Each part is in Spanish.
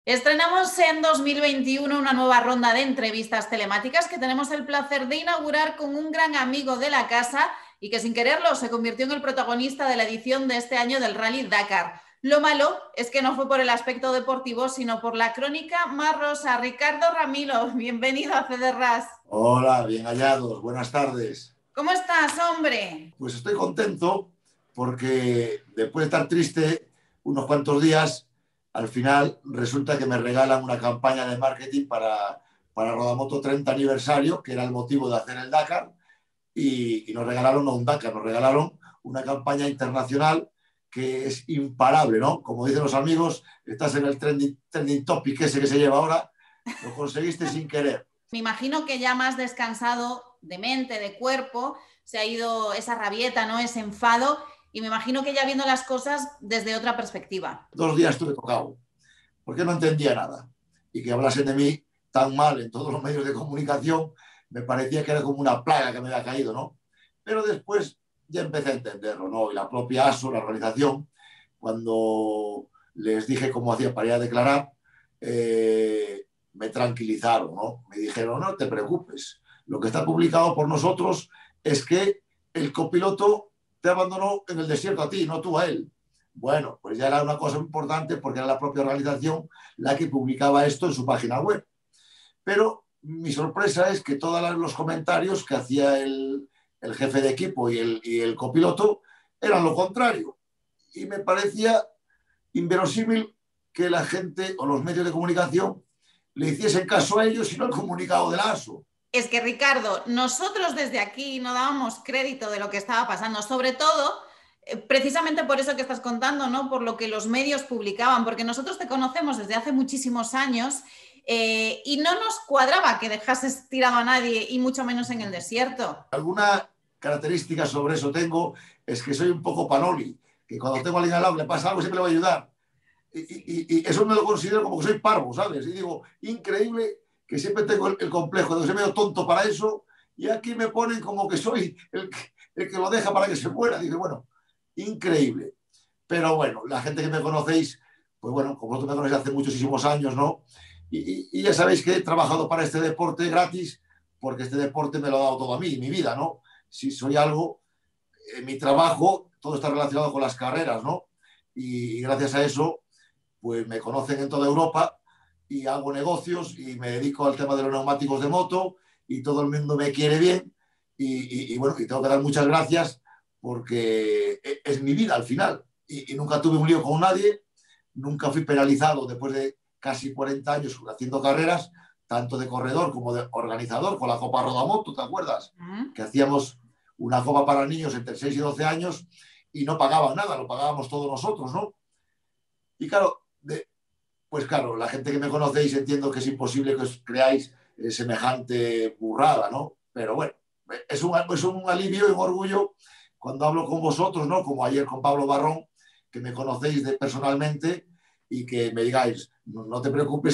Estrenamos en 2021 una nueva ronda de entrevistas telemáticas que tenemos el placer de inaugurar con un gran amigo de la casa y que sin quererlo se convirtió en el protagonista de la edición de este año del Rally Dakar. Lo malo es que no fue por el aspecto deportivo, sino por la crónica más rosa. Ricardo Ramilo, bienvenido a Federras. Hola, bien hallados, buenas tardes. ¿Cómo estás, hombre? Pues estoy contento porque después de estar triste unos cuantos días, al final resulta que me regalan una campaña de marketing para Rodamoto 30 aniversario, que era el motivo de hacer el Dakar, y nos regalaron no un Dakar, nos regalaron una campaña internacional que es imparable, ¿no? Como dicen los amigos, estás en el trending topic ese que se lleva ahora, lo conseguiste sin querer. Me imagino que ya más descansado de mente, de cuerpo, se ha ido esa rabieta, ¿no? Ese enfado, y me imagino que ya viendo las cosas desde otra perspectiva. 2 días estuve tocado, porque no entendía nada. Y que hablasen de mí tan mal en todos los medios de comunicación, me parecía que era como una plaga que me había caído, ¿no? Pero después ya empecé a entenderlo, ¿no? Y la propia ASO, la organización, cuando les dije cómo hacía para ir a declarar, me tranquilizaron, ¿no? Me dijeron, no te preocupes, lo que está publicado por nosotros es que el copiloto te abandonó en el desierto a ti, no tú a él. Bueno, pues ya era una cosa importante porque era la propia organización la que publicaba esto en su página web. Pero mi sorpresa es que todos los comentarios que hacía el jefe de equipo y el copiloto eran lo contrario. Y me parecía inverosímil que la gente o los medios de comunicación le hiciesen caso a ellos y no al comunicado del ASO. Es que, Ricardo, nosotros desde aquí no dábamos crédito de lo que estaba pasando, sobre todo precisamente por eso que estás contando, ¿no? Por lo que los medios publicaban, porque nosotros te conocemos desde hace muchísimos años y no nos cuadraba que dejases tirado a nadie y mucho menos en el desierto. Alguna característica sobre eso tengo es que soy un poco panoli, que cuando tengo a alguien al lado que le pasa algo siempre le voy a ayudar. Y eso me lo considero como que soy parvo, ¿sabes? Y digo, increíble que siempre tengo el complejo de que soy medio tonto para eso y aquí me ponen como que soy el que lo deja para que se muera. Dice, bueno, increíble. Pero bueno, la gente que me conocéis, pues bueno, como vosotros me conocéis hace muchísimos años, ¿no? Y ya sabéis que he trabajado para este deporte gratis porque este deporte me lo ha dado todo a mí, mi vida, ¿no? Si soy algo, en mi trabajo, todo está relacionado con las carreras, ¿no? Y gracias a eso, pues me conocen en toda Europa y hago negocios y me dedico al tema de los neumáticos de moto y todo el mundo me quiere bien y bueno, y tengo que dar muchas gracias porque es mi vida al final y nunca tuve un lío con nadie, nunca fui penalizado después de casi 40 años haciendo carreras, tanto de corredor como de organizador con la Copa Rodamoto, ¿te acuerdas? Que hacíamos una copa para niños entre 6 y 12 años y no pagaban nada, lo pagábamos todos nosotros, ¿no? Y claro, pues claro, la gente que me conocéis entiendo que es imposible que os creáis semejante burrada, ¿no? Pero bueno, es un alivio y un orgullo cuando hablo con vosotros, ¿no? Como ayer con Pablo Barrón, que me conocéis personalmente y que me digáis, no te preocupes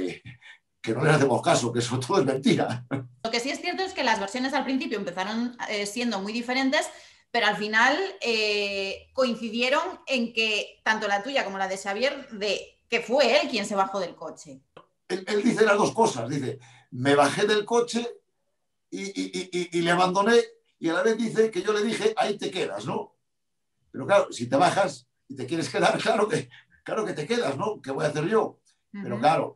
que no les hacemos caso, que eso todo es mentira. Lo que sí es cierto es que las versiones al principio empezaron siendo muy diferentes, pero al final coincidieron en que tanto la tuya como la de Xavier, de que fue él quien se bajó del coche. Él dice las dos cosas, dice, me bajé del coche y le abandoné y a la vez dice que yo le dije, ahí te quedas, ¿no? Pero claro, si te bajas y te quieres quedar, claro que te quedas, ¿no? ¿Qué voy a hacer yo? Pero claro,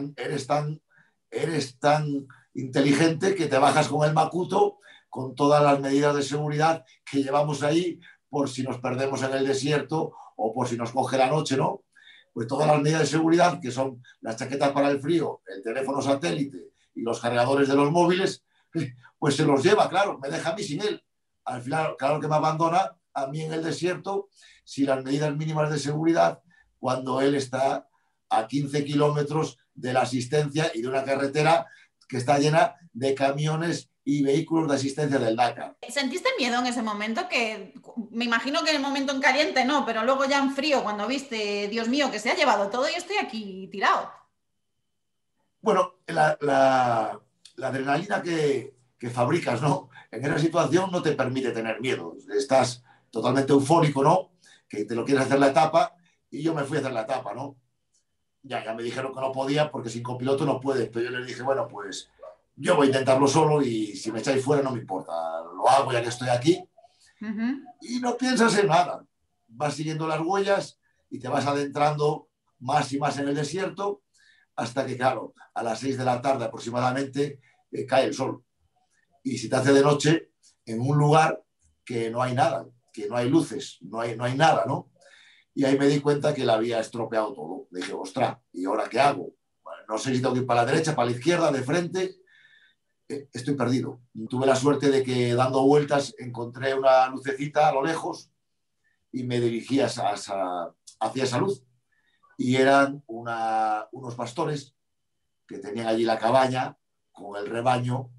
eres tan inteligente que te bajas con el Macuto, con todas las medidas de seguridad que llevamos ahí por si nos perdemos en el desierto o por si nos coge la noche, ¿no? Pues todas las medidas de seguridad, que son las chaquetas para el frío, el teléfono satélite y los cargadores de los móviles, pues se los lleva, claro, me deja a mí sin él. Al final, claro que me abandona a mí en el desierto sin las medidas mínimas de seguridad cuando él está a 15 kilómetros de la asistencia y de una carretera que está llena de camiones y vehículos de asistencia del Dakar. ¿Sentiste miedo en ese momento? Que me imagino que en el momento en caliente no, pero luego ya en frío, cuando viste, Dios mío, que se ha llevado todo y estoy aquí tirado. Bueno, la adrenalina que fabricas, ¿no? En esa situación no te permite tener miedo. Estás totalmente eufórico, ¿no? Que te lo quieres hacer la etapa y yo me fui a hacer la etapa, ¿no? ya me dijeron que no podía porque sin copiloto no puedes, pero yo les dije, bueno, pues yo voy a intentarlo solo y si me echáis fuera no me importa, lo hago ya que estoy aquí. Y no piensas en nada, vas siguiendo las huellas y te vas adentrando más y más en el desierto hasta que, claro, a las 6 de la tarde aproximadamente cae el sol. Y si te hace de noche en un lugar que no hay nada, que no hay luces, no hay nada, ¿no? Y ahí me di cuenta que la había estropeado todo. Dije, ostras, ¿y ahora qué hago? Bueno, no sé si tengo que ir para la derecha, para la izquierda, de frente. Estoy perdido. Tuve la suerte de que dando vueltas encontré una lucecita a lo lejos y me dirigí hacia esa luz. Y eran unos pastores que tenían allí la cabaña con el rebaño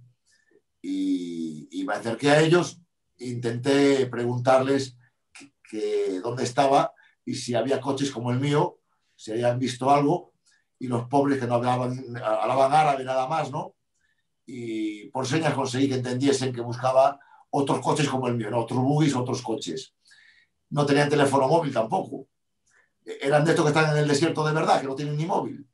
y me acerqué a ellos e intenté preguntarles dónde estaba y si había coches como el mío, si habían visto algo, y los pobres que no hablaban árabe nada más, ¿no? Y por señas conseguí que entendiesen que buscaba otros coches como el mío, ¿no? Otros buggies, otros coches. No tenían teléfono móvil tampoco. Eran de estos que están en el desierto de verdad, que no tienen ni móvil.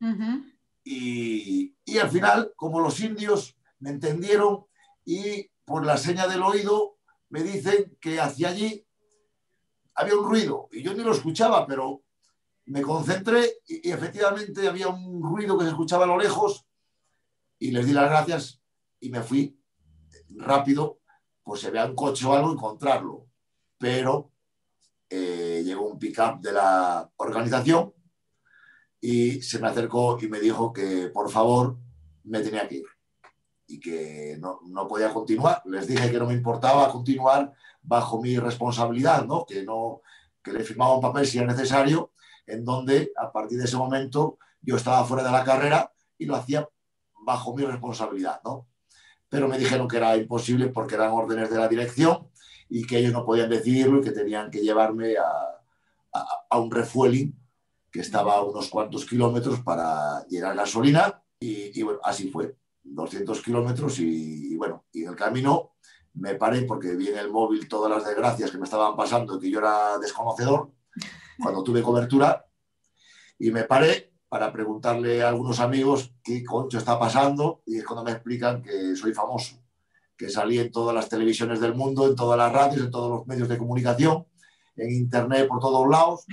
Y al final, como los indios me entendieron y por la seña del oído me dicen que hacia allí había un ruido. Y yo ni lo escuchaba, pero me concentré y efectivamente había un ruido que se escuchaba a lo lejos y les di las gracias y me fui rápido, pues si había un coche o algo, encontrarlo. Pero llegó un pick-up de la organización y se me acercó y me dijo que por favor me tenía que ir y que no podía continuar. Les dije que no me importaba continuar bajo mi responsabilidad, ¿no? Que le firmaba un papel si era necesario, en donde a partir de ese momento yo estaba fuera de la carrera y lo hacía bajo mi responsabilidad, ¿no? Pero me dijeron que era imposible porque eran órdenes de la dirección y que ellos no podían decidirlo y que tenían que llevarme a un refueling que estaba a unos cuantos kilómetros para llenar gasolina y bueno, así fue, 200 kilómetros y bueno, y en el camino me paré porque vi en el móvil todas las desgracias que me estaban pasando, que yo era desconocedor cuando tuve cobertura y me paré para preguntarle a algunos amigos qué concho está pasando y es cuando me explican que soy famoso, que salí en todas las televisiones del mundo, en todas las radios, en todos los medios de comunicación, en internet, por todos lados,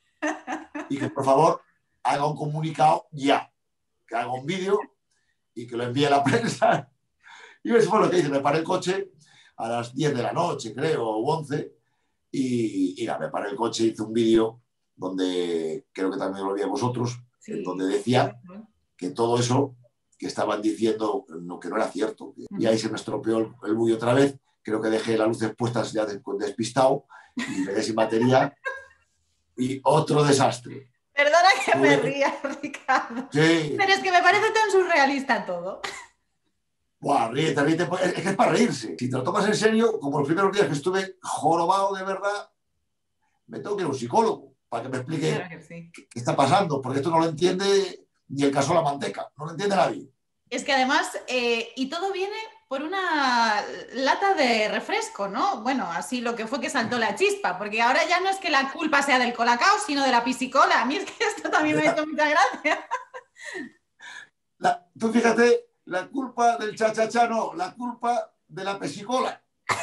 y que por favor haga un comunicado ya, que haga un vídeo y que lo envíe a la prensa. Y eso fue lo que hice, me paré el coche a las 10 de la noche, creo, o 11, y me paré el coche, hice un vídeo donde creo que también lo vi a vosotros, sí, en donde decía que todo eso que estaban diciendo que no era cierto. Y ahí se me estropeó el buggy otra vez, creo que dejé las luces puestas ya despistado y me quedé sin batería y otro desastre. Perdona que me ría, Ricardo. Sí. Pero es que me parece tan surrealista todo. Buah, ríete. Es que es para reírse. Si te lo tomas en serio, como los primeros días que estuve jorobado de verdad, me tengo que ir a un psicólogo para que me explique claro que sí. qué está pasando, porque esto no lo entiende ni el caso de la manteca, no lo entiende nadie. Es que además, y todo viene por una lata de refresco, ¿no? Bueno, así lo que fue que saltó la chispa, porque ahora ya no es que la culpa sea del Colacao, sino de la piscicola. A mí es que esto también me ha hecho mucha gracia. Tú fíjate, la culpa del cha-cha-cha no, la culpa de la pesicola.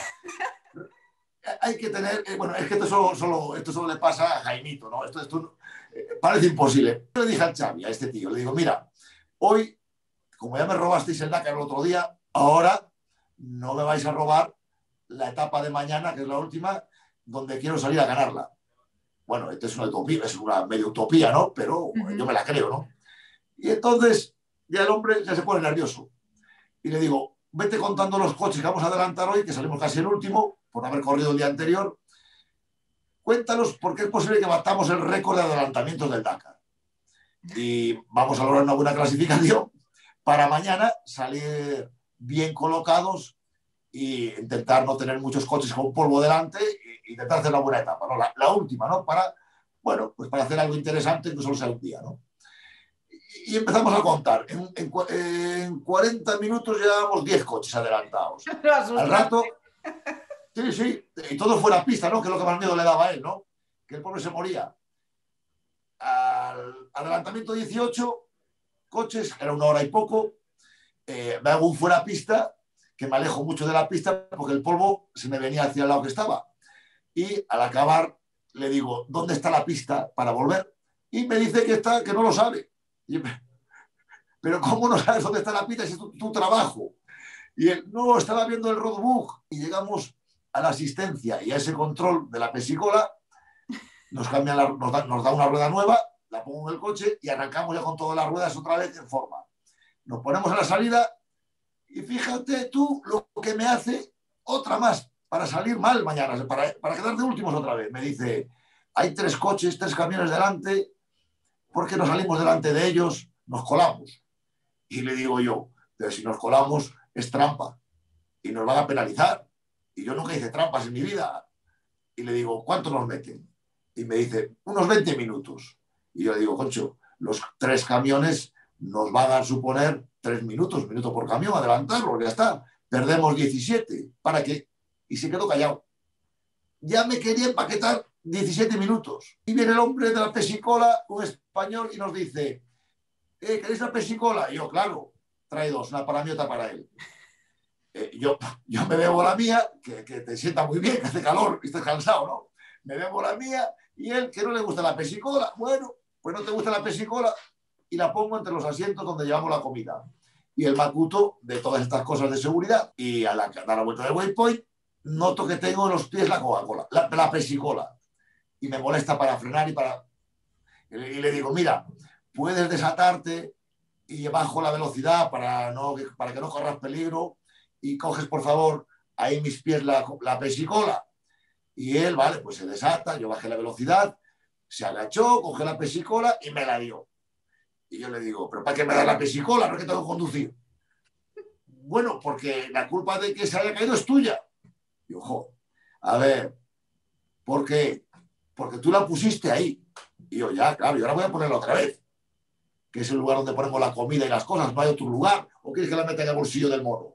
Hay que tener, bueno, es que esto solo le pasa a Jaimito, ¿no? Esto parece imposible. Yo le dije al Xavi, a este tío, le digo, mira, hoy, como ya me robasteis el Dakar el otro día, ahora no me vais a robar la etapa de mañana, que es la última, donde quiero salir a ganarla. Bueno, esto es una utopía, es una medio utopía, ¿no? Pero yo me la creo, ¿no? Y entonces ya el hombre ya se pone nervioso. Y le digo, vete contando los coches que vamos a adelantar hoy, que salimos casi el último, por haber corrido el día anterior. Cuéntanos por qué es posible que batamos el récord de adelantamientos del Dakar. Y vamos a lograr una buena clasificación para mañana salir bien colocados e intentar no tener muchos coches con polvo delante e intentar hacer una buena etapa, ¿no? La última, ¿no? Bueno, pues para hacer algo interesante que solo sea un día, ¿no? Y empezamos a contar. En 40 minutos llevábamos 10 coches adelantados. Al rato, sí, y todo fuera pista, ¿no? Que es lo que más miedo le daba a él, ¿no? Que el pobre se moría. A al adelantamiento 18 coches, era 1 hora y poco, me hago un fuera pista, que me alejo mucho de la pista porque el polvo se me venía hacia el lado que estaba. Y al acabar le digo, ¿dónde está la pista para volver? Y me dice que no lo sabe. Y, pero ¿cómo no sabes dónde está la pista si es tu trabajo? Y él, no, estaba viendo el roadbook. Y llegamos a la asistencia y a ese control de la pesicola, nos da una rueda nueva, la pongo en el coche y arrancamos ya con todas las ruedas otra vez en forma. Nos ponemos a la salida y fíjate tú lo que me hace otra más para salir mal mañana, para quedar de últimos otra vez. Me dice, hay 3 coches, 3 camiones delante, ¿por qué no salimos delante de ellos? Nos colamos. Y le digo yo, pero si nos colamos es trampa y nos van a penalizar. Y yo nunca hice trampas en mi vida. Y le digo, ¿cuánto nos meten? Y me dice, unos 20 minutos. Y yo le digo, concho, los 3 camiones nos van a suponer 3 minutos, minuto por camión, adelantarlo, ya está. Perdemos 17. ¿Para qué? Y se quedó callado. Ya me quería empaquetar 17 minutos. Y viene el hombre de la pesicola, un español, y nos dice, ¿queréis la pesicola? Y yo, claro, trae 2, una para mí y otra para él. Yo me bebo la mía, que te sienta muy bien, que hace calor y estás cansado, ¿no? Me bebo la mía y él, que no le gusta la pesicola, bueno, pues no te gusta la pesicola y la pongo entre los asientos donde llevamos la comida. Y el macuto de todas estas cosas de seguridad. Y a dar la vuelta del waypoint, noto que tengo en los pies la Coca-Cola, la pesicola. Y me molesta para frenar y le digo, mira, puedes desatarte y bajo la velocidad para que no corras peligro y coges, por favor, ahí mis pies la pesicola. Y él, vale, pues se desata, yo bajé la velocidad, se agachó, coge la pesicola y me la dio. Y yo le digo, ¿pero para qué me da la pesicola? ¿No es que tengo que conducir? Bueno, porque la culpa de que se haya caído es tuya. Y yo, jo, a ver, ¿por qué? Porque tú la pusiste ahí. Y yo, ya, claro, y ahora voy a ponerla otra vez, que es el lugar donde ponemos la comida y las cosas, no hay otro lugar. ¿O quieres que la meta en el bolsillo del mono?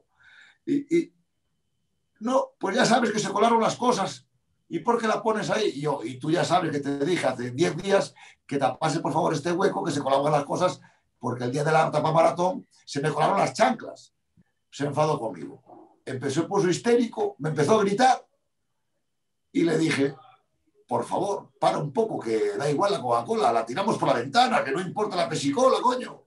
No, pues ya sabes que se colaron las cosas. ¿Y por qué la pones ahí? Y tú ya sabes que te dije hace 10 días que tapase por favor este hueco, que se colaban las cosas, porque el día de la tapa maratón se me colaron las chanclas. Se enfadó conmigo. Empezó, puso histérico, me empezó a gritar y le dije, por favor, para un poco, que da igual la Coca-Cola, la tiramos por la ventana, que no importa la pesicola, coño.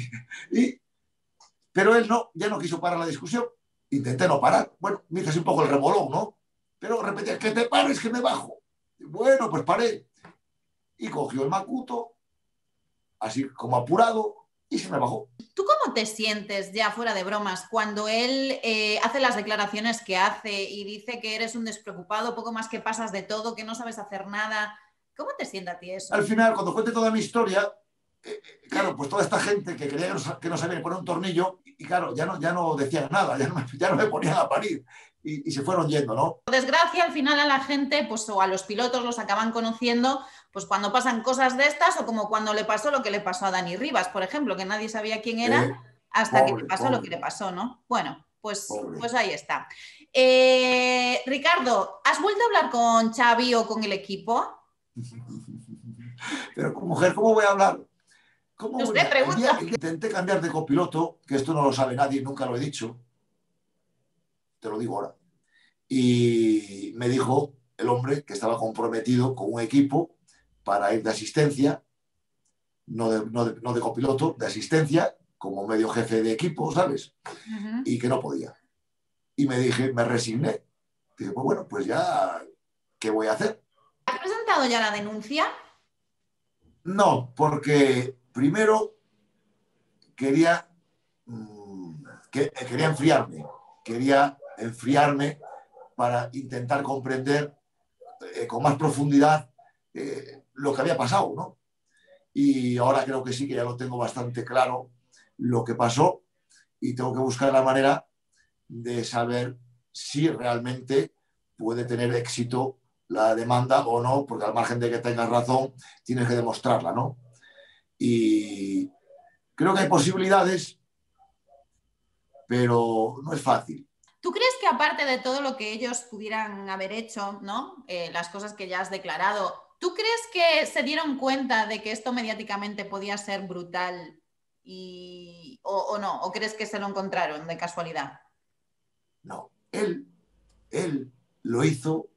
Pero él ya no quiso parar la discusión. Intenté no parar. Bueno, me hice así un poco el remolón, ¿no? Pero repetía, que te pares, que me bajo. Bueno, pues paré. Y cogió el macuto, así como apurado, y se me bajó. ¿Tú cómo te sientes, ya fuera de bromas, cuando él hace las declaraciones que hace y dice que eres un despreocupado, poco más que pasas de todo, que no sabes hacer nada? ¿Cómo te sienta a ti eso? Al final, cuando cuente toda mi historia, claro, pues toda esta gente que creía que no sabía poner un tornillo, y claro, ya no decían nada, ya no me ponían a parir. Y se fueron yendo, ¿no? Por desgracia, al final a la gente, pues o a los pilotos los acaban conociendo, pues cuando pasan cosas de estas, o como cuando le pasó lo que le pasó a Dani Rivas, por ejemplo, que nadie sabía quién era hasta que le pasó lo que le pasó, ¿no? Bueno, pues ahí está. Ricardo, ¿has vuelto a hablar con Xavi o con el equipo? Pero mujer, ¿cómo voy a hablar? Usted pregunta. Intenté cambiar de copiloto, que esto no lo sabe nadie, nunca lo he dicho. Te lo digo ahora. Y me dijo el hombre que estaba comprometido con un equipo para ir de asistencia, no de copiloto, de asistencia, como medio jefe de equipo, ¿sabes? Y que no podía. Y me resigné. Dije, pues bueno, pues ya, ¿qué voy a hacer? ¿Has presentado ya la denuncia? No, porque primero quería enfriarme para intentar comprender con más profundidad lo que había pasado, ¿no? Y ahora creo que sí, que ya lo tengo bastante claro lo que pasó y tengo que buscar la manera de saber si realmente puede tener éxito la demanda o no, porque al margen de que tengas razón, tienes que demostrarla, ¿no? Y creo que hay posibilidades, pero no es fácil. ¿Tú crees que aparte de todo lo que ellos pudieran haber hecho, ¿no? Las cosas que ya has declarado, ¿Tú crees que se dieron cuenta de que esto mediáticamente podía ser brutal o no? ¿O crees que se lo encontraron de casualidad? No, él lo hizo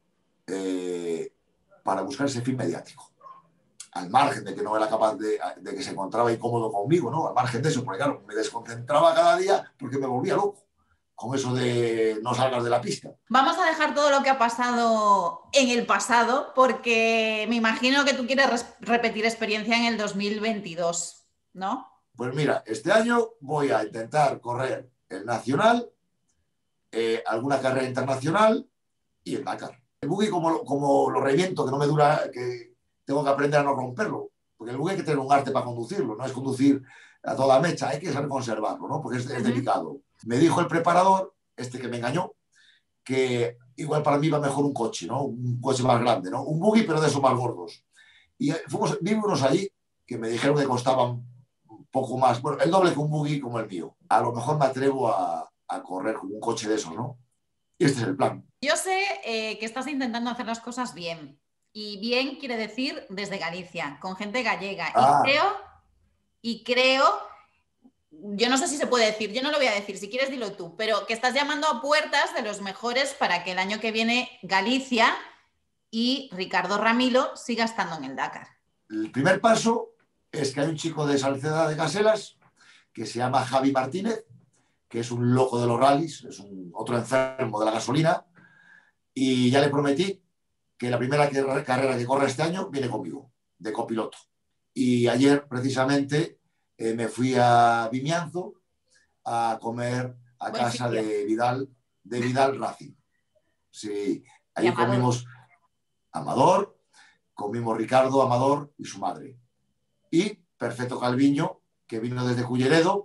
para buscar ese fin mediático. Al margen de que no era capaz de que se encontraba incómodo conmigo, ¿no? Al margen de eso, porque claro, me desconcentraba cada día porque me volvía loco con eso de no salgas de la pista. Vamos a dejar todo lo que ha pasado en el pasado porque me imagino que tú quieres repetir experiencia en el 2022, ¿no? Pues mira, este año voy a intentar correr el Nacional, alguna carrera internacional y el Dakar. El buggy como lo reviento, que no me dura, que tengo que aprender a no romperlo, porque el buggy hay que tener un arte para conducirlo, no es conducir a toda mecha, hay que saber conservarlo, ¿no? Porque es delicado. Me dijo el preparador, este que me engañó, que igual para mí va mejor un coche, ¿no? Un coche más grande, ¿no? Un buggy, pero de esos más gordos. Y vimos allí que me dijeron que costaban un poco más, bueno, el doble que un buggy como el mío. A lo mejor me atrevo a correr con un coche de esos, ¿no? Y este es el plan. Yo sé que estás intentando hacer las cosas bien. Y bien quiere decir desde Galicia, con gente gallega. Ah, Y creo, yo no sé si se puede decir, yo no lo voy a decir, si quieres dilo tú, pero que estás llamando a puertas de los mejores para que el año que viene Galicia y Ricardo Ramilo siga estando en el Dakar. el primer paso es que hay un chico de Salceda de Caselas que se llama Javi Martínez, que es un loco de los rallies, es otro enfermo de la gasolina, y ya le prometí que la primera carrera que corre este año viene conmigo, de copiloto. Y ayer, precisamente, me fui a Vimianzo a comer a Buen casa sitio. de Vidal Racing. Sí, Y allí Amador. comimos Amador, comimos Ricardo, Amador y su madre. Y Perfecto Calviño, que vino desde Culleredo,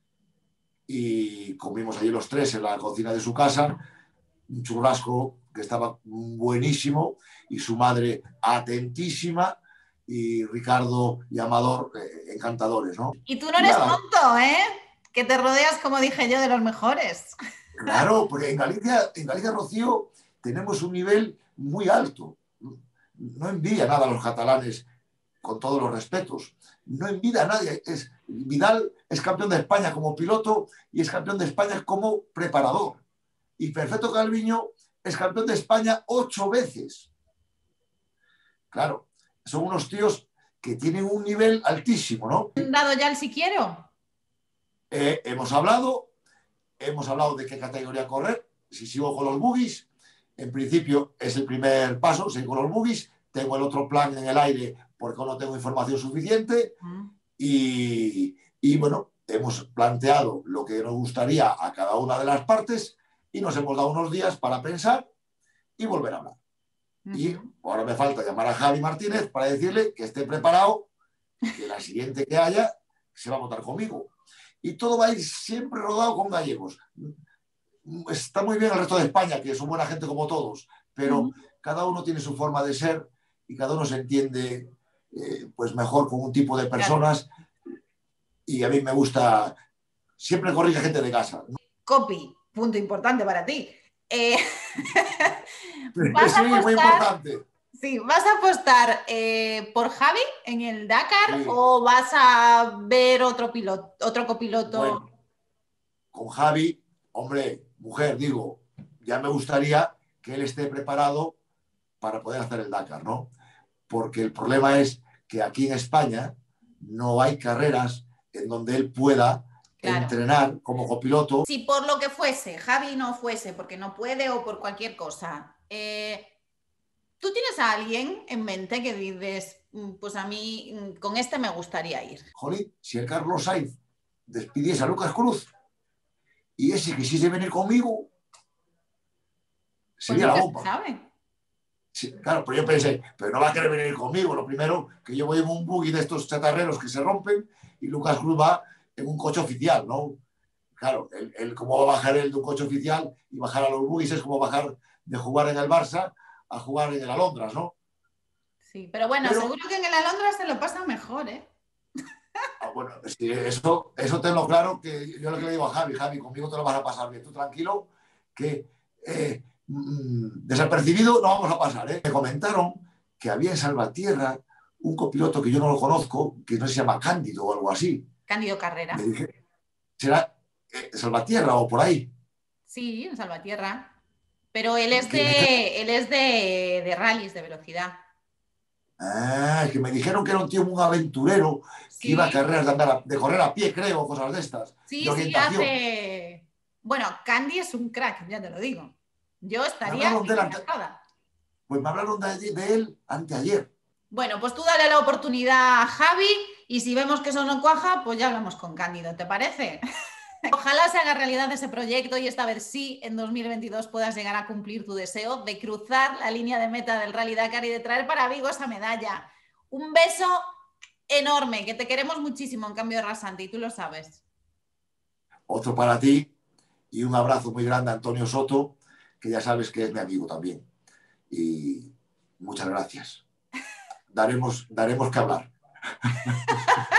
y comimos allí los tres en la cocina de su casa, un churrasco que estaba buenísimo, y su madre atentísima, y Ricardo y Amador encantadores, ¿no? Y tú no Y eres nada, tonto, ¿eh? Que te rodeas, como dije yo, de los mejores. claro, porque en Galicia, Rocío, tenemos un nivel muy alto. No envidia nada a los catalanes, con todos los respetos. No envidia a nadie. Vidal es campeón de España como piloto y es campeón de España como preparador. Y Perfecto Calviño es campeón de España 8 veces. Claro, son unos tíos que tienen un nivel altísimo, ¿no? ¿Han dado ya el si quiero? Hemos hablado de qué categoría correr, si sigo con los buggies. En principio es el primer paso, seguir con los buggies. Tengo el otro plan en el aire porque no tengo información suficiente. Y bueno, hemos planteado lo que nos gustaría a cada una de las partes y nos hemos dado unos días para pensar y volver a hablar. Y ahora me falta llamar a Javi Martínez para decirle que esté preparado, que la siguiente que haya se va a votar conmigo. Y todo va a ir siempre rodado con gallegos. Está muy bien el resto de España, que son buena gente como todos, pero cada uno tiene su forma de ser y cada uno se entiende pues mejor con un tipo de personas. Y a mí me gusta, siempre corrige gente de casa. Copy, punto importante para ti. ¿Vas a Sí, muy apostar? importante. Sí, ¿vas a apostar por Javi en el Dakar Sí. o vas a ver otro piloto, otro copiloto? Bueno, con Javi, hombre, mujer, digo, ya me gustaría que él esté preparado para poder hacer el Dakar, ¿no? Porque el problema es que aquí en España no hay carreras en donde él pueda entrenar como copiloto. Si por lo que fuese, Javi no fuese porque no puede o por cualquier cosa, ¿tú tienes a alguien en mente que dices, pues a mí con este me gustaría ir? Jolín, si el Carlos Sainz despidiese a Lucas Cruz y ese quisiese venir conmigo, Pues sería la nunca se bomba. sabe. Sí, claro, pero yo pensé, pero no va a querer venir conmigo. Lo primero, que yo voy en un buggy de estos chatarreros que se rompen y Lucas Cruz va en un coche oficial, ¿no? Claro, cómo va a bajar él de un coche oficial y bajar a los buggies es como bajar de jugar en el Barça a jugar en el Alondras, ¿no? Sí, pero bueno, seguro que en el Alondra se lo pasa mejor, ¿eh? Bueno, sí, eso tenlo claro, que yo lo que le digo a Javi, conmigo te lo vas a pasar bien, tú tranquilo, que desapercibido no vamos a pasar, ¿eh? Me comentaron que había en Salvatierra un copiloto que yo no lo conozco, que no se llama Cándido o algo así. Cándido Carrera. Me dije, ¿será Salvatierra o por ahí? Sí, en Salvatierra. Pero él es Que de rallies, de velocidad. que me dijeron que era un tío muy aventurero, que iba a Sí, carreras de, de correr a pie, creo, cosas de estas, de sí, sí, orientación. hace... Bueno, Candy es un crack, ya te lo digo. Yo Me estaría hablaron de él, encantada. pues me hablaron de él anteayer. Bueno, pues tú dale la oportunidad a Javi y si vemos que eso no cuaja, pues ya hablamos con Cándido, ¿te parece? Ojalá se haga realidad ese proyecto y esta vez sí, en 2022 puedas llegar a cumplir tu deseo de cruzar la línea de meta del Rally Dakar y de traer para Vigo esa medalla. Un beso enorme, que te queremos muchísimo en Cambio de Rasante y tú lo sabes. Otro para ti y un abrazo muy grande a Antonio Soto, que ya sabes que es mi amigo también. Y muchas gracias. Daremos que hablar.